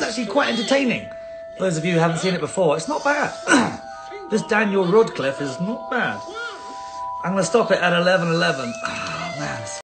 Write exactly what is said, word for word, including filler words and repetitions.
actually quite entertaining. For those of you who haven't seen it before, it's not bad. This Daniel RODCLIFFE is not bad. I'm going to stop it at eleven eleven. Oh, man.